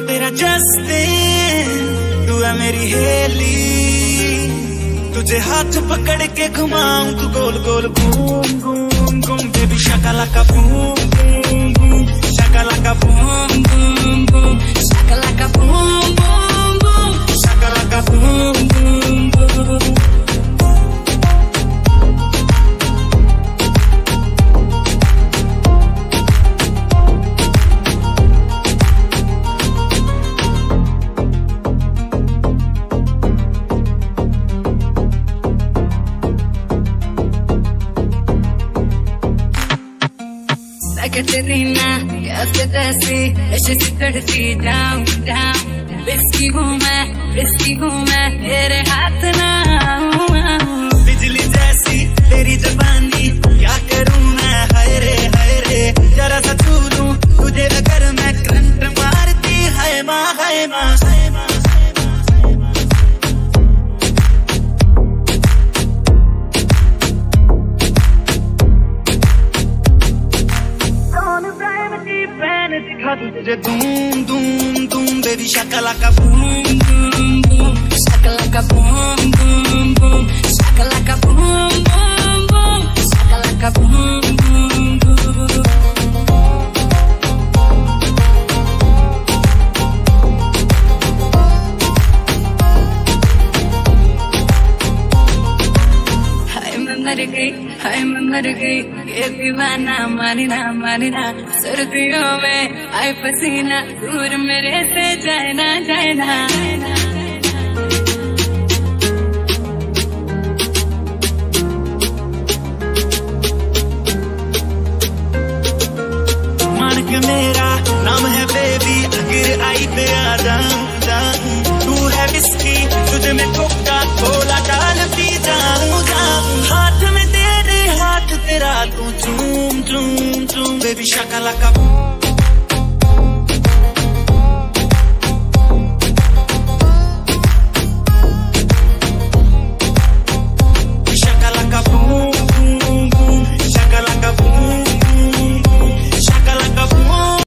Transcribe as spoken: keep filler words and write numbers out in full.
तेरा जस्टिन, तू है मेरी हेली, तुझे हाथ पकड़ के घुमाऊं तू गोल गोल घूम घूम घूम। Baby shakalaka boom boom boom, shakalaka boom boom boom, shakalaka boom boom boom, shakalaka boom boom boom. Katerina, कैसे तैसी ऐसे सिकड़ती जाऊं जाऊं। रिस्की हूँ मैं, रिस्की हूँ मैं, तेरे हाथ ना आऊं। बिजली जैसी तेरी जबानी, क्या करूँ मैं, हाय रे हाय रे। जरा सा छू लूं तुझे अगर मैं, करंट मारती है माँ है माँ। तुझे धूम धूम धूम, baby shakalaka boom boom boom, shakalaka boom boom boom, shakalaka boom boom boom, shakalaka boom boom boom. हाय मैं मर गई, हाय मैं मर गई, ये दीवाना मानना मानना। सर्दियों में आए पसीना, दूर मेरे से जाए ना जाए ना। मान के मेरा नाम है बेबी, अगर आई पे आ जाऊं जाऊं। तू है विस्की, तुझे मैं कोका कोला डाल पी जाऊं जाऊं। हाथ में तेरे हाथ तेरा, तू चूम चूम चूम, बेबी शाकालाका।